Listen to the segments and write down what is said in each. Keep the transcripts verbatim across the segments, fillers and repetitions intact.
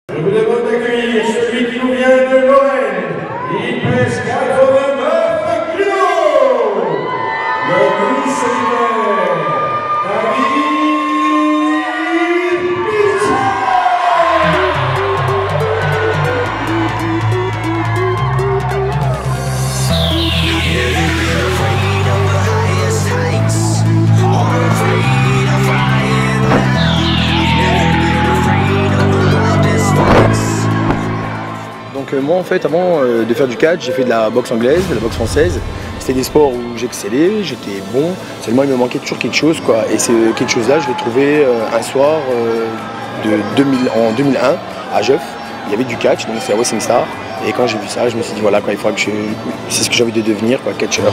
Je vous demande d'accueillir celui qui nous vient de Lorraine. Il pèse quatre-vingt-neuf kilos. Le crusader, David Mitchell. Donc euh, moi en fait avant euh, de faire du catch, j'ai fait de la boxe anglaise, de la boxe française. C'était des sports où j'excellais, j'étais bon, seulement il me manquait toujours quelque chose quoi. Et c'est quelque chose là je l'ai trouvé euh, un soir euh, de deux mille, en deux mille un à Jeuf. Il y avait du catch, donc c'est à Wrestling Star. Et quand j'ai vu ça, je me suis dit voilà quoi, il faudra que je. C'est ce que j'ai envie de devenir, quoi, catcheur.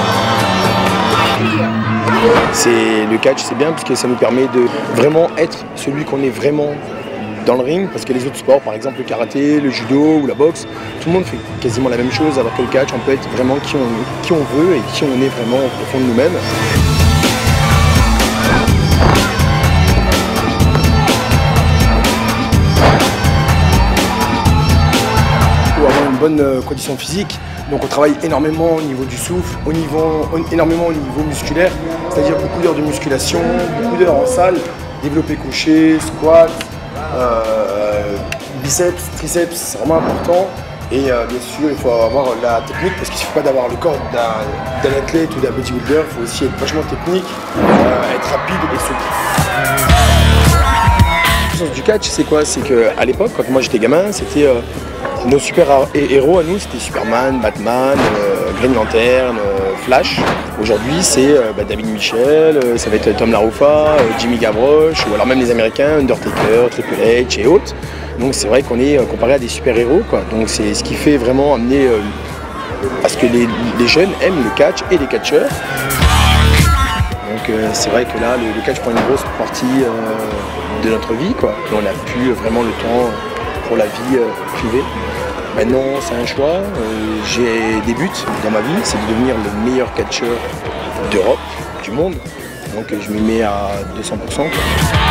C'est le catch, c'est bien parce que ça nous permet de vraiment être celui qu'on est vraiment dans le ring, parce que les autres sports, par exemple le karaté, le judo ou la boxe, tout le monde fait quasiment la même chose, alors que le catch, on peut être vraiment qui on, qui on veut et qui on est vraiment au fond de nous-mêmes. Pour avoir une bonne condition physique, donc on travaille énormément au niveau du souffle, au niveau, énormément au niveau musculaire, c'est-à-dire beaucoup d'heures de musculation, beaucoup d'heures en salle, développé couché, squat, Euh, biceps, triceps, c'est vraiment important. Et euh, bien sûr, il faut avoir la technique parce qu'il ne suffit pas d'avoir le corps d'un athlète ou d'un bodybuilder, il faut aussi être vachement technique, euh, être rapide et souple. Le sens du catch, c'est quoi? C'est qu'à l'époque, quand moi j'étais gamin, c'était euh, nos super héros à nous, c'était Superman, Batman, euh, Green Lantern, euh, Flash. Aujourd'hui, c'est euh, bah, David Mitchell, euh, ça va être Tom LaRufa, euh, Jimmy Gavroche, ou alors même les Américains, Undertaker, Triple H et autres. Donc c'est vrai qu'on est euh, comparé à des super-héros, quoi. Donc c'est ce qui fait vraiment amener euh, à ce que les, les jeunes aiment le catch et les catcheurs. Donc euh, c'est vrai que là, le, le catch prend une grosse partie euh, de notre vie, quoi. Et on n'a plus vraiment le temps pour la vie euh, privée. Maintenant, c'est un choix. Euh, j'ai des buts dans ma vie, c'est de devenir le meilleur catcheur d'Europe, du monde. Donc je m'y mets à deux cents pour cent.